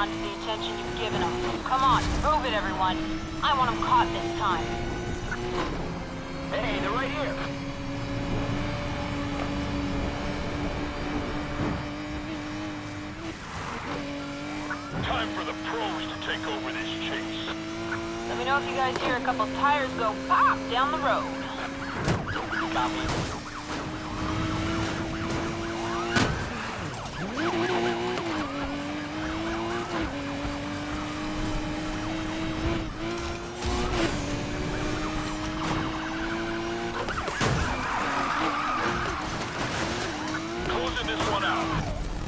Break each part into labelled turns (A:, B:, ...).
A: respond to the attention you've given them. Come on, prove it, everyone. I want them caught this time.
B: Hey, they're right here.
C: Time for the pros to take over this chase.
A: Let me know if you guys hear a couple tires go pop down the road.
B: Copy.
C: Closing this one out.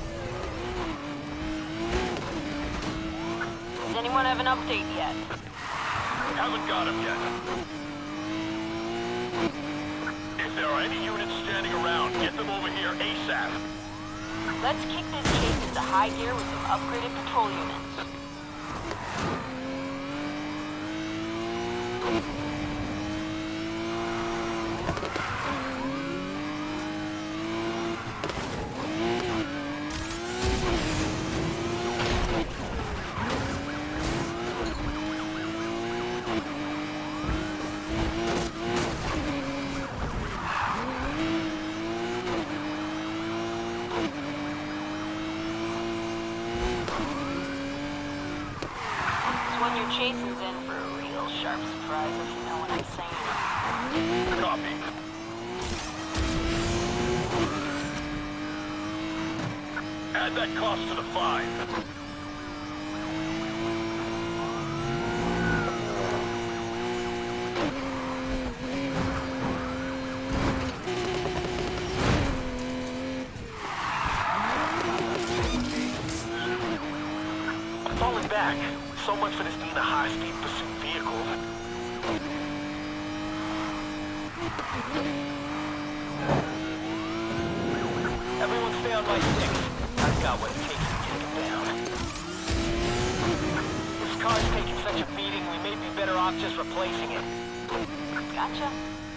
A: Does anyone have an update yet?
C: Haven't got him yet. If there are any units standing around, get them over here ASAP.
A: Let's kick this chase into high gear with some upgraded patrol units. When you're chasing's in for a real sharp surprise, if you know what I'm saying.
C: Copy. Add that cost to the fine.
B: Falling back. So much for this being a high-speed pursuit vehicle. Everyone stay on my 6. I've got what it takes to take him down. This car's taking such a beating, we may be better off just replacing it.
A: Gotcha.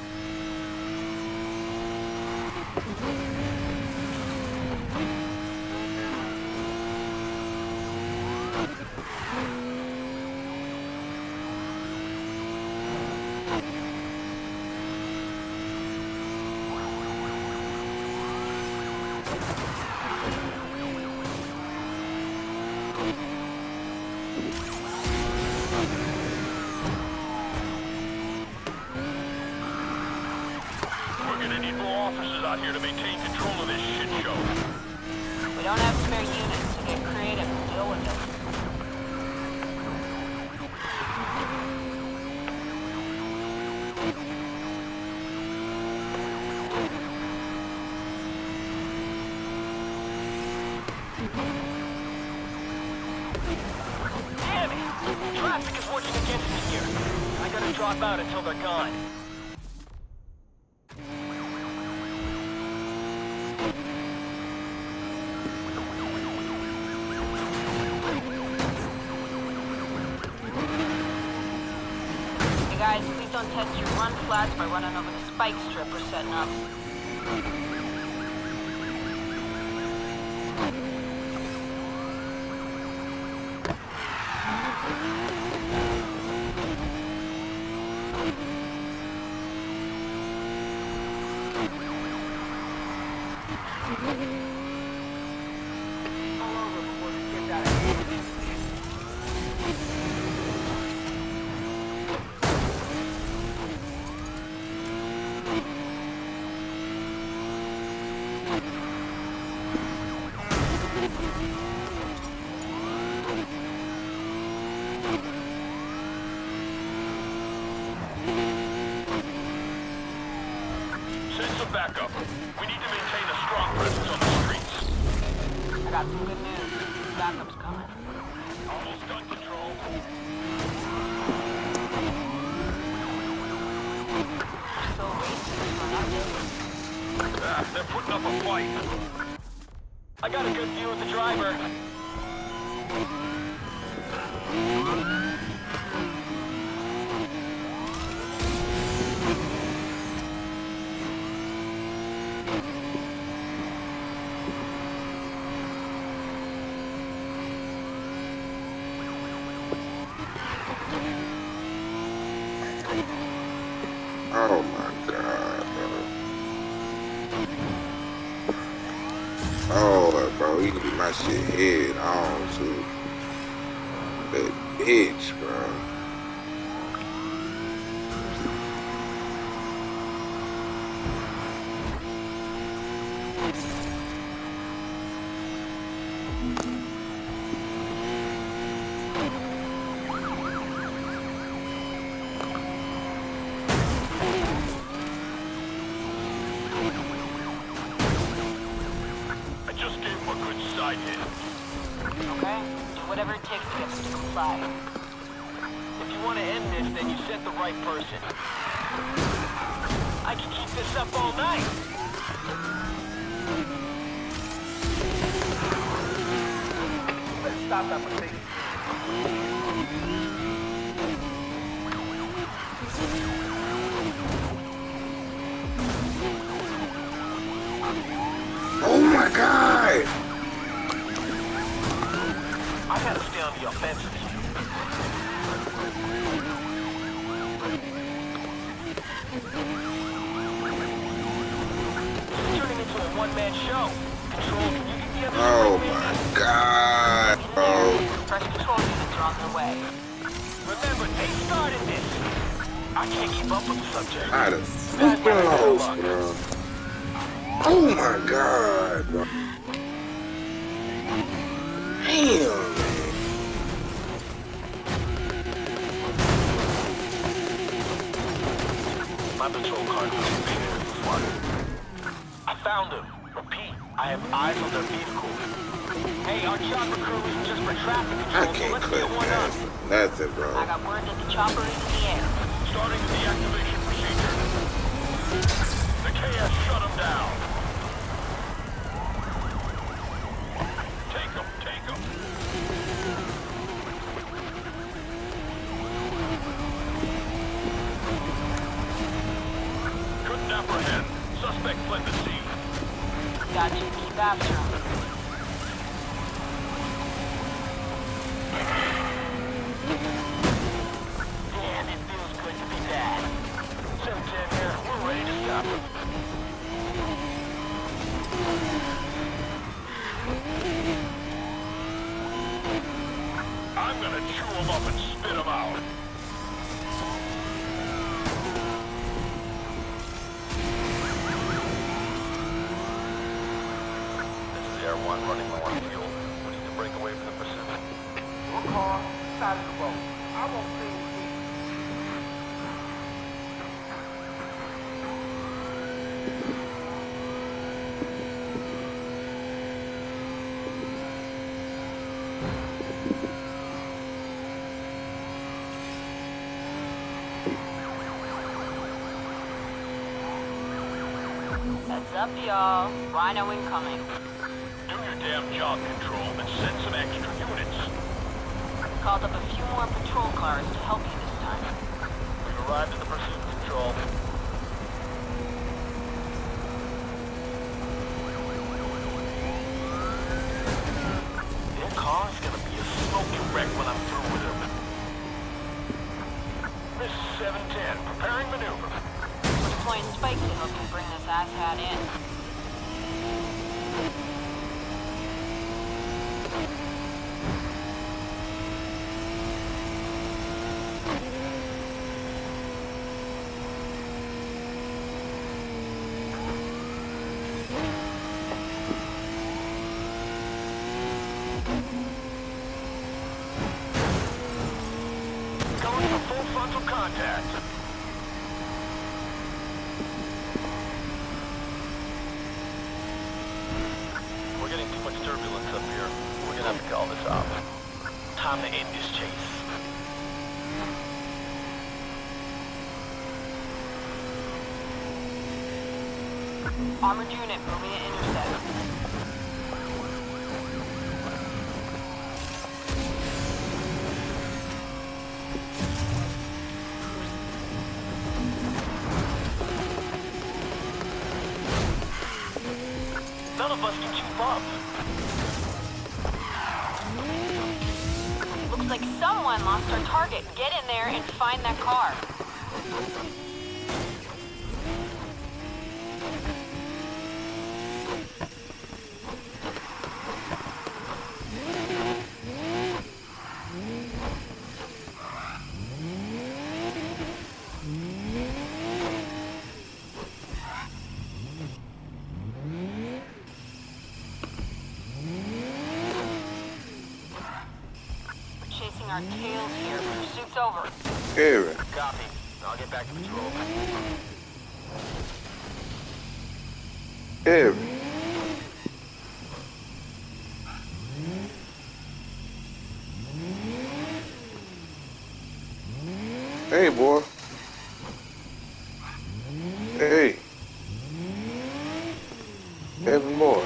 C: We're gonna need more officers out here to maintain control of this shit show.
A: We don't have spare units, so get creative and deal with it.
B: Damn it! Traffic is working against me here. I gotta drop out until they're gone.
A: Hey guys, please don't test your run flats by running over the spike strip we're setting up.
C: Send some backup. We need to maintain a strong presence on the streets.
A: I got some good news. Backup's coming.
C: Almost done, Control.
A: So racist for nothing.
C: They're putting up a fight.
B: I got a good view of the driver.
D: he can do my shit head on too. That bitch, bro.
C: I just gave him a good side hit.
A: Okay? Do whatever it takes to get them to comply.
B: If you want to end this, then you sent the right person. I can keep this up all night. Let's stop that mistake.
D: Oh my god!
B: I gotta stay on the offensive. It's turning into a one-man show. Control, can you get the other
D: Oh
B: three
D: my
B: maybe?
D: god, bro.
A: Fresh patrol units are on their way.
B: Remember, they started this. I can't keep up with the subject.
D: I done freaking lost, bro. Oh my god, bro. Damn, man.
B: My patrol car disappeared. I found him. Repeat, I have eyes on their vehicle. Hey, our chopper crew is just for traffic
D: I
B: control, so
D: can't
B: let's
D: click
B: get one up.
D: past nothing,
A: I
D: bro.
A: got word that the chopper is in the air.
C: Starting the deactivation procedure. The KS shut him down. Take him, take him. Couldn't apprehend. Suspect fled the scene.
A: Got you. Keep after him.
B: Damn, it feels good to be back. 710 here, we're ready to stop him.
C: I'm gonna chew him up and spit him out.
B: This is Air 1 running low on fuel. We need to break away from the pursuit.
E: Your car, side of the road. I won't say anything.
A: Heads up, y'all. Rhino incoming.
C: Do your damn job, Control, and send some extra units.
A: Called up a few more patrol cars to help you this time.
B: We've arrived at the pursuit, Control. Their car is gonna be a smoking wreck when I'm through with them.
C: This is 710, preparing maneuver.
A: Deploying Spike to help you bring this asshat in.
C: Going for full frontal contact.
B: We're getting too much turbulence up here. We're gonna have to call this off. Time to end this chase.
A: Armored unit moving to intercept.
B: None of us can keep up.
A: Looks like someone lost our target. Get in there and find that car. our tails here. Pursuit's over.
D: Kevin.
B: Copy. I'll get back to patrol.
D: Kevin. Hey, boy. Hey. Kevin Moore.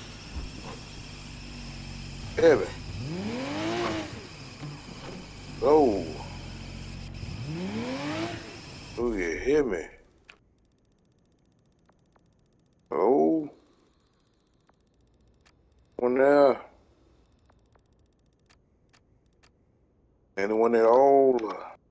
D: Kevin. Oh. Oh, you hear me? Oh. One there. Anyone at all?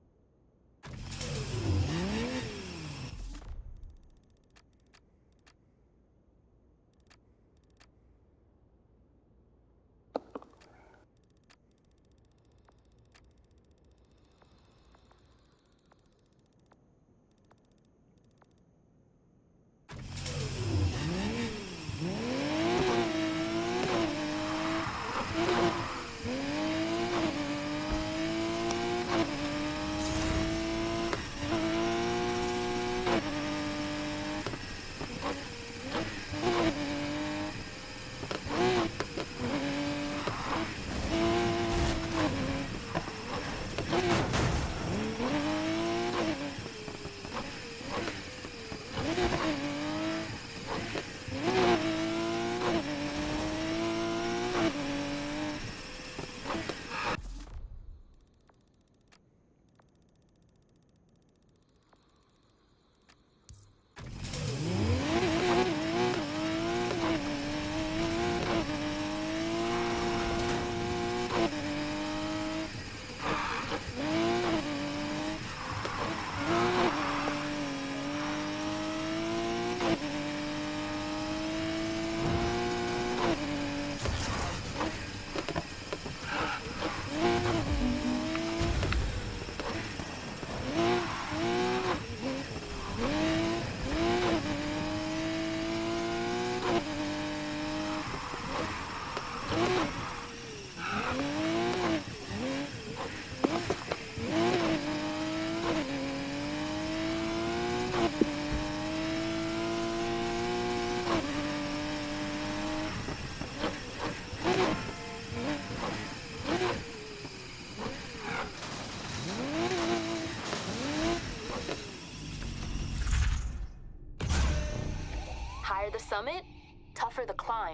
A: Higher the summit, tougher the climb.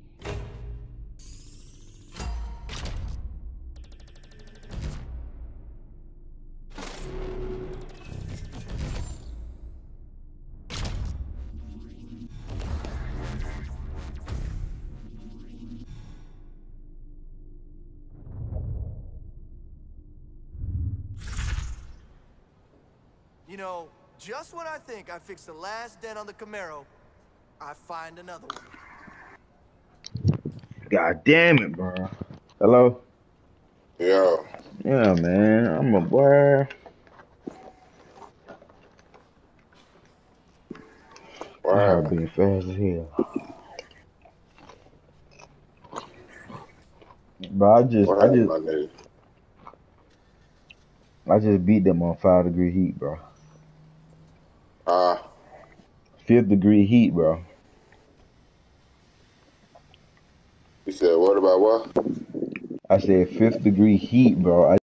F: You know, just when I think I fixed the last dent on the Camaro, I find another one.
G: God damn it, bro. Hello?
D: Yeah.
G: Yeah, man. I'm a boy. My heart being fast as hell. Bro, I just beat them on 5-degree heat, bro. 5th degree heat, bro.
D: You said what about what?
G: I said 5th degree heat, bro.